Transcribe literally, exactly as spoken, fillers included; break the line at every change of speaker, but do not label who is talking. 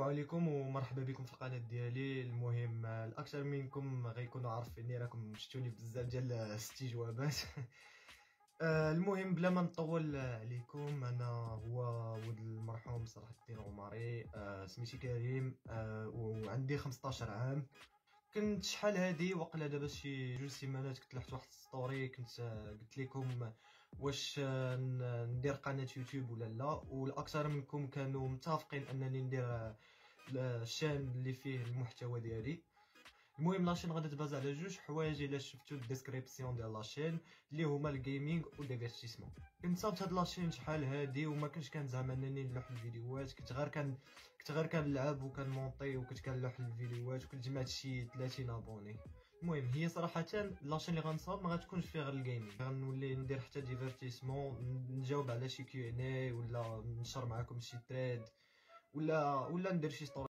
عليكم ومرحبا بكم في القناه ديالي. المهم الاكثر منكم غيكونوا عارفيني، راكم شفتوني بزاف ديال استجوابات. المهم بلا ما نطول عليكم، انا هو ولد المرحوم صلاح الدين عمري. سميتي كريم وعندي خمسطاش عام. كنت شحال هادي وقيلا دابا شي جوج سيمانات كنت لحت واحد ستوري، كنت قلت لكم واش ندير قناه يوتيوب ولا لا، والاكثر منكم كانوا متفقين انني ندير الشان اللي فيه المحتوى ديالي. المهم لاشين غادي تباز على جوج حوايج الا شفتو الديسكريبسيون ديال لاشين اللي هما الجيمنج و ديفيرتيسمون. كنت صابت هاد لاشين شحال هادي وما كنتش كنزعم انني نلوح الفيديوهات، كنت غير كان كنت غير كنلعب وكنمونطي وكنت كنلوح الفيديوهات وكنت جمعت شي ثلاثين ابوني. المهم هي صراحه لاشين اللي غنصاوب ما غتكونش فيها غير الجيمنج، غنولي ندير حتى ديفيرتيسمون، نجاوب على شي كيو ان اي ولا نشر معكم شي تريد ولا ولا ندير شي ستوري